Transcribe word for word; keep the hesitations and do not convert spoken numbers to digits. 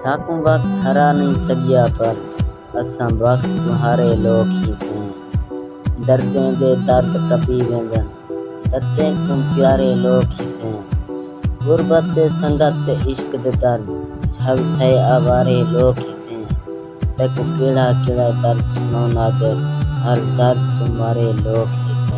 साकू वक्त हरा नहीं सकिया पर असां वक्त तुम्हारे लोग ही से दर्दें दे दर्द कपी वेंदन दर्दें तुम प्यारे लोग ही से गुरबत दे संगत दे इश्क दे दर्द झग थे आवारे लोग ही से तक केड़ा केड़ा दर्द सुनो नादर हर दर्द तुम्हारे लोग ही से।